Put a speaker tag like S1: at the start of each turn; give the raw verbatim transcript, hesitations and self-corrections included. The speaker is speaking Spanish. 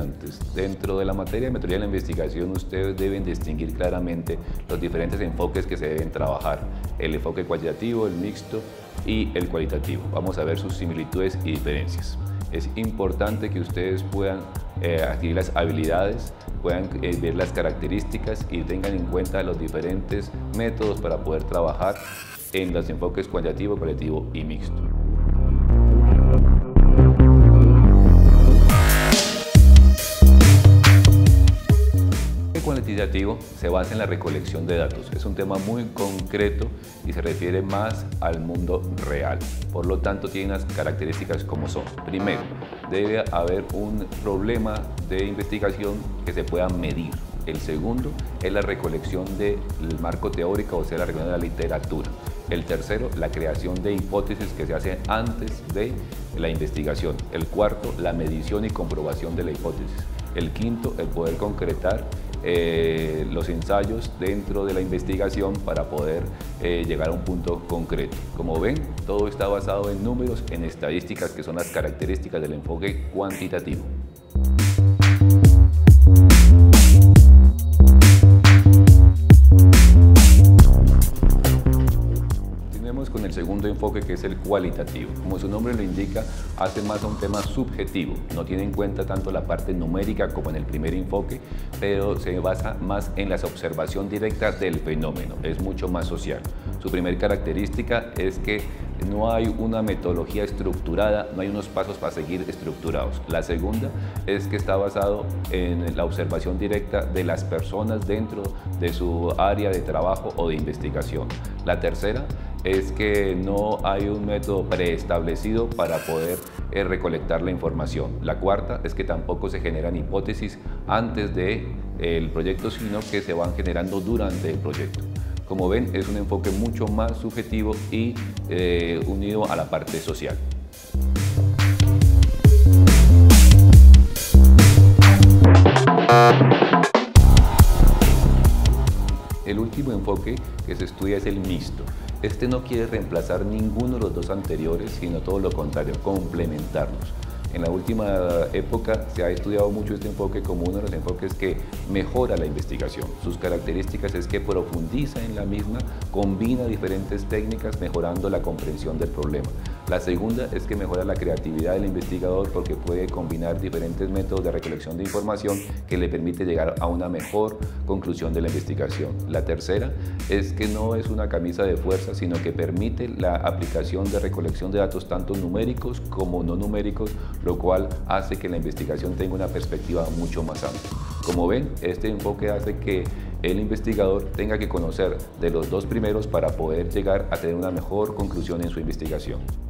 S1: estudiantes. Dentro de la materia de metodología de la investigación, ustedes deben distinguir claramente los diferentes enfoques que se deben trabajar: el enfoque cuantitativo, el mixto y el cualitativo. Vamos a ver sus similitudes y diferencias. Es importante que ustedes puedan eh, adquirir las habilidades, puedan eh, ver las características y tengan en cuenta los diferentes métodos para poder trabajar en los enfoques cuantitativo, cualitativo y mixto. El cuantitativo se basa en la recolección de datos. Es un tema muy concreto y se refiere más al mundo real. Por lo tanto, tiene unas características como son: primero, debe haber un problema de investigación que se pueda medir. El segundo es la recolección del marco teórico, o sea, la recolección de la literatura. El tercero, la creación de hipótesis que se hace antes de la investigación. El cuarto, la medición y comprobación de la hipótesis. El quinto, el poder concretar eh, los ensayos dentro de la investigación para poder eh, llegar a un punto concreto. Como ven, todo está basado en números, en estadísticas, que son las características del enfoque cuantitativo. Con el segundo enfoque, que es el cualitativo. Como su nombre lo indica, hace más a un tema subjetivo, no tiene en cuenta tanto la parte numérica como en el primer enfoque, pero se basa más en la observación directa del fenómeno, es mucho más social. Su primer característica es que no hay una metodología estructurada, no hay unos pasos para seguir estructurados. La segunda es que está basado en la observación directa de las personas dentro de su área de trabajo o de investigación. La tercera es que no hay un método preestablecido para poder eh, recolectar la información. La cuarta es que tampoco se generan hipótesis antes del eh, proyecto, sino que se van generando durante el proyecto. Como ven, es un enfoque mucho más subjetivo y eh, unido a la parte social. El último enfoque que se estudia es el mixto. Este no quiere reemplazar ninguno de los dos anteriores, sino todo lo contrario, complementarlos. En la última época se ha estudiado mucho este enfoque como uno de los enfoques que mejora la investigación. Sus características es que profundiza en la misma, combina diferentes técnicas mejorando la comprensión del problema. La segunda es que mejora la creatividad del investigador porque puede combinar diferentes métodos de recolección de información que le permite llegar a una mejor conclusión de la investigación. La tercera es que no es una camisa de fuerza, sino que permite la aplicación de recolección de datos tanto numéricos como no numéricos, lo cual hace que la investigación tenga una perspectiva mucho más amplia. Como ven, este enfoque hace que el investigador tenga que conocer de los dos primeros para poder llegar a tener una mejor conclusión en su investigación.